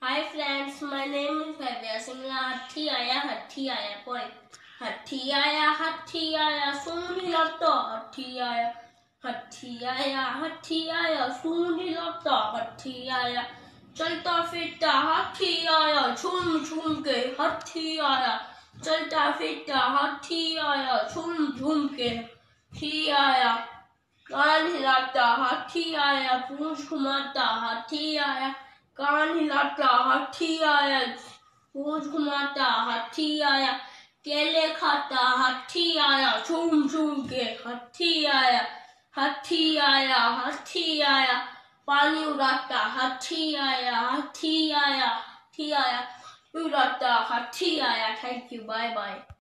Hi friends, my name is Bhavya Singla. Hathi आया point. Hathi आया सुन लगता हाथी आया सुन लगता हाथी आया चलता फिरता हाथी आया झूम झूम के हाथी आया चलता फिरता हाथी आया झूम झूम के हाथी आया कान हिलाता हाथी आया पूंछ घुमाता हाथी आया कान हिलाता हाथी आया पूंछ घुमाता हाथी आया केले खाता हाथी आया झूम झूम के हाथी आया पानी उड़ाता हाथी आया उड़ाता हाथी आया। Thank you, bye bye.